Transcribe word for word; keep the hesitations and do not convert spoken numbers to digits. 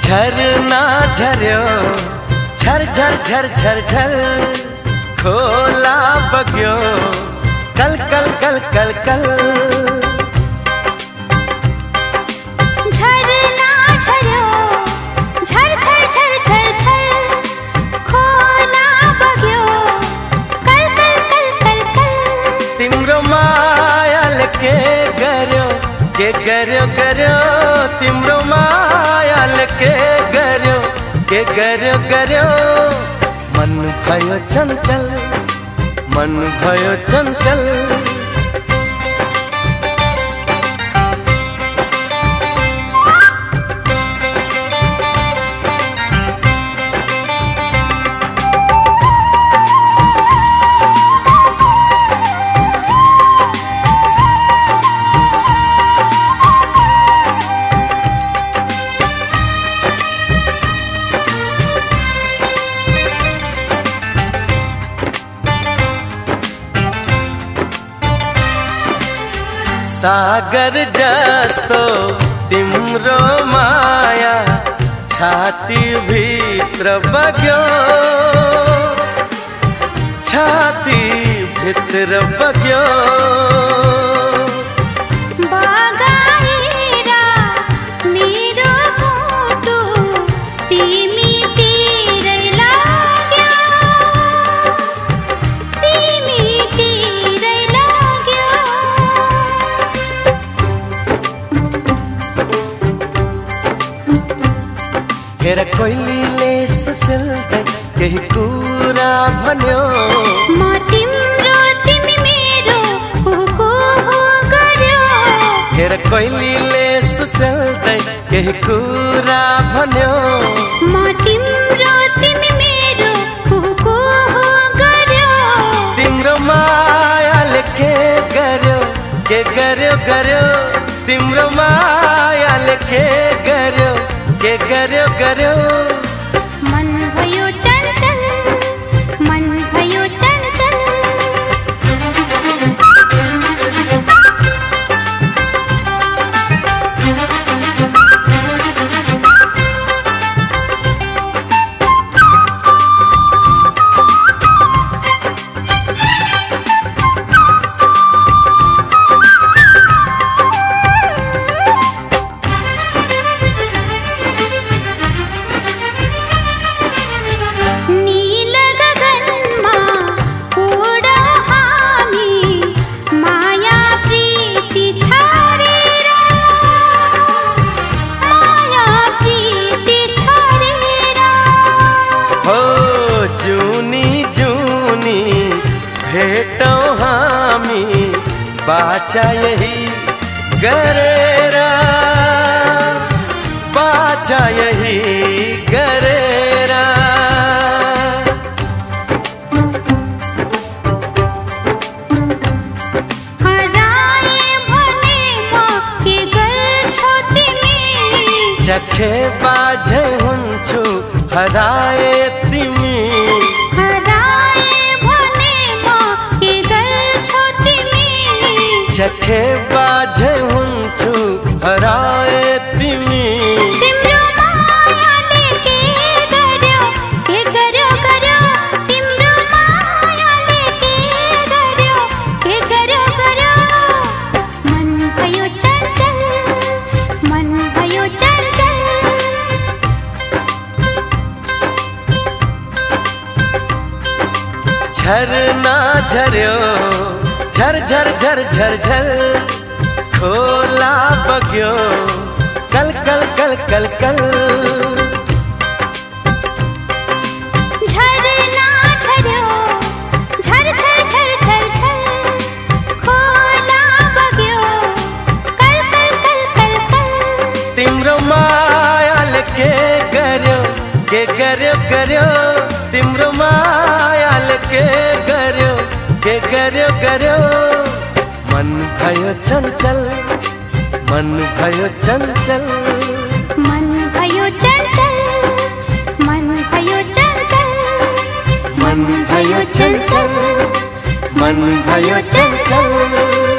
झरना झर्यो झर झर झर झर झर खोला बग्यो कल कल कल कल कल। झरना झर्यो झर झर झर झर झर खोला बग्यो कल कल कल कल कल। तिम्रो मायाल के गर्यो के गर्यो गर्यो तिम्रो मायाल के गर्यो के गर्यो गर्यो मन भयो चंचल मन भयो चंचल। सागर जस्तो तिम्रो माया छाती भित्र बग्यो छाती भित्र बग्यो। बगाएरा मेरो मुटु तिमी तिरै लाग्यो तिमी तिरै लाग्यो। हेर कोइलीले सुसिल्दै केही कुरा भन्यो म तिम्रो तिमी मेरो कुहु गर्यो। हेर कोइलीले सुसिल्दै केही कुरा भन्यो म तिम्रो तिमी मेरो कुहु गर्यो। तिम्रो मायाले के गर्यो के गर्यो गर्यो तिम्रो मायाले के गर्यो के गर्यो गर्यो। मन भयो चंचल मन भयो चंचल। भेटौं हामी बाचा यही गरेरा बाचा यही गरेरा। हराए भने म के गर्छौ तिमी चखे बाझै हुन्छु हराए तिमी। चखे बाझै हुन्छु हराए तिमी। तिम्रो मायाले के गर्यो के गर्यो गर्यो तिम्रो मायाले के गर्यो के गर्यो गर्यो। मन भयो चंचल मन भयो चंचल। झरना झर्यो झर झर झर झर झर खोला बग्यो कल कल कल कल कल। झरना झर्यो झर झर झर झर झर खोला बग्यो कल कल कल कल कल। तिम्रो मायाले के गर्यो के गर्यो गर्यो तिम्रो मायाले के गर्यो के गर्यो गर्यो। मन भयो चंचल मन भयो चंचल मन भयो चंचल मन भयो चंचल मन भयो चंचल मन भयो चंचल।